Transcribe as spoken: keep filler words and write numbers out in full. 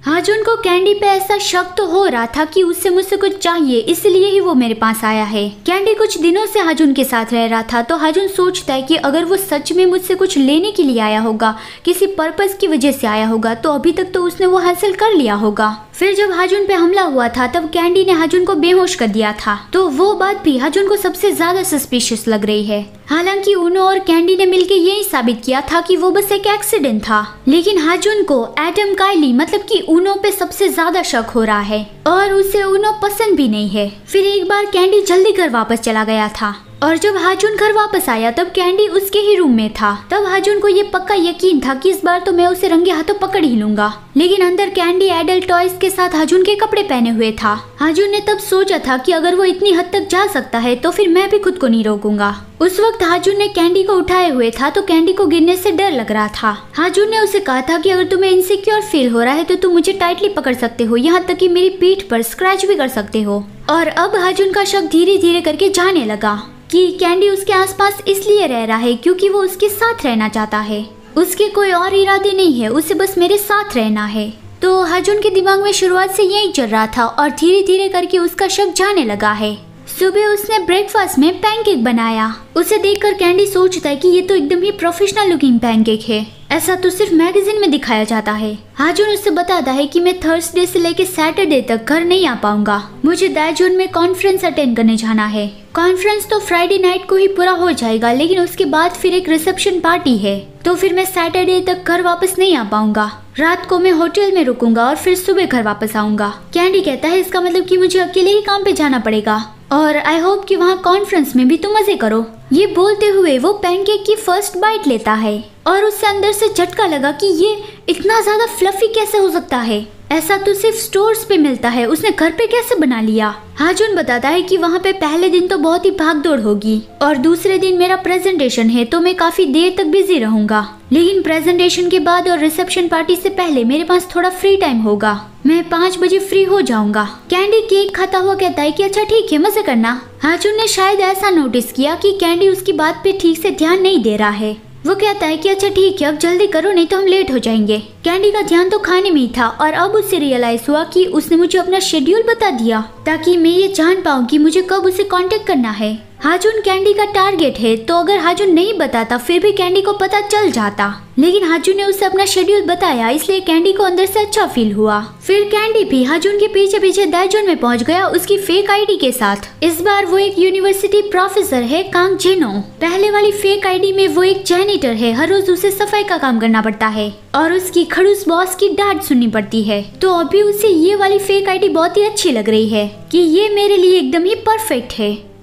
हाजुन को कैंडी पे ऐसा शक तो हो रहा था कि उससे मुझसे कुछ चाहिए, इसलिए ही वो मेरे पास आया है। कैंडी कुछ दिनों से हाजुन के साथ रह रहा था, तो हाजुन सोचता है कि अगर वो सच में मुझसे कुछ लेने के लिए आया होगा, किसी पर्पस की वजह से आया होगा, तो अभी तक तो उसने वो हासिल कर लिया होगा। फिर जब हाजुन पे हमला हुआ था तब कैंडी ने हाजुन को बेहोश कर दिया था, तो वो बात भी हाजुन को सबसे ज्यादा सस्पिशियस लग रही है। हालांकि उनो और कैंडी ने मिलकर यही साबित किया था कि वो बस एक एक्सीडेंट था, लेकिन हाजुन को एडम काइली मतलब कि उनो पे सबसे ज्यादा शक हो रहा है और उसे उनो पसंद भी नहीं है। फिर एक बार कैंडी जल्दी घर वापस चला गया था और जब हाजुन घर वापस आया तब कैंडी उसके ही रूम में था। तब हाजुन को ये पक्का यकीन था कि इस बार तो मैं उसे रंगे हाथों पकड़ ही लूंगा, लेकिन अंदर कैंडी एडल्ट टॉयज के साथ हाजुन के कपड़े पहने हुए था। हाजुन ने तब सोचा था कि अगर वो इतनी हद तक जा सकता है तो फिर मैं भी खुद को नहीं रोकूंगा। उस वक्त हाजुन ने कैंडी को उठाए हुए था, तो कैंडी को गिरने से डर लग रहा था। हाजुन ने उसे कहा था कि अगर तुम्हें इनसिक्योर फील हो रहा है तो तुम मुझे टाइटली पकड़ सकते हो, यहाँ तक कि मेरी पीठ पर स्क्रैच भी कर सकते हो। और अब हाजुन का शक धीरे धीरे करके जाने लगा कि कैंडी उसके आसपास इसलिए रह रहा है क्योंकि वो उसके साथ रहना चाहता है, उसके कोई और इरादे नहीं है, उसे बस मेरे साथ रहना है। तो हाजुन के दिमाग में शुरुआत से यही चल रहा था और धीरे धीरे करके उसका शक जाने लगा है। सुबह उसने ब्रेकफास्ट में पैनकेक बनाया। उसे देखकर कैंडी सोचता है कि ये तो एकदम ही प्रोफेशनल लुकिंग पैनकेक है, ऐसा तो सिर्फ मैगजीन में दिखाया जाता है। हाजुन उससे बताता है कि मैं थर्सडे से लेकर सैटरडे तक घर नहीं आ पाऊंगा, मुझे दाएजोन में कॉन्फ्रेंस अटेंड करने जाना है। कॉन्फ्रेंस तो फ्राइडे नाइट को ही पूरा हो जाएगा, लेकिन उसके बाद फिर एक रिसेप्शन पार्टी है, तो फिर मैं सैटरडे तक घर वापस नहीं आ पाऊंगा। रात को मैं होटल में रुकूंगा और फिर सुबह घर वापस आऊंगा। कैंडी कहता है इसका मतलब कि मुझे अकेले ही काम पे जाना पड़ेगा और आई होप कि वहाँ कॉन्फ्रेंस में भी तुम मजे करो। ये बोलते हुए वो पैनकेक की फर्स्ट बाइट लेता है और उससे अंदर से झटका लगा कि ये इतना ज्यादा फ्लफी कैसे हो सकता है, ऐसा तो सिर्फ स्टोर्स पे मिलता है, उसने घर पे कैसे बना लिया। हाजुन बताता है कि वहाँ पे पहले दिन तो बहुत ही भागदौड़ होगी और दूसरे दिन मेरा प्रेजेंटेशन है, तो मैं काफी देर तक बिजी रहूंगा, लेकिन प्रेजेंटेशन के बाद और रिसेप्शन पार्टी से पहले मेरे पास थोड़ा फ्री टाइम होगा, मैं पाँच बजे फ्री हो जाऊंगा। कैंडी केक खाता हुआ कहता है कि अच्छा ठीक है, मजे करना। हाजुन ने शायद ऐसा नोटिस किया कि कैंडी उसकी बात पे ठीक से ध्यान नहीं दे रहा है। वो कहता है कि अच्छा ठीक है, अब जल्दी करो नहीं तो हम लेट हो जाएंगे। कैंडी का ध्यान तो खाने में ही था और अब उससे रियलाइज हुआ कि उसने मुझे अपना शेड्यूल बता दिया ताकि मैं ये जान पाऊँ कि मुझे कब उसे कांटेक्ट करना है। हाजुन कैंडी का टारगेट है, तो अगर हाजुन नहीं बताता फिर भी कैंडी को पता चल जाता, लेकिन हाजुन ने उसे अपना शेड्यूल बताया, इसलिए कैंडी को अंदर से अच्छा फील हुआ। फिर कैंडी भी हाजुन के पीछे पीछे दाएजोन में पहुंच गया उसकी फेक आईडी के साथ। इस बार वो एक यूनिवर्सिटी प्रोफेसर है, कांग जेनो। पहले वाली फेक आईडी में वो एक जैनिटर है, हर रोज उसे सफाई का काम करना पड़ता है और उसकी खड़ूस बॉस की डांट सुननी पड़ती है। तो अभी उसे ये वाली फेक आईडी बहुत ही अच्छी लग रही है कि ये मेरे लिए एकदम ही परफेक्ट है।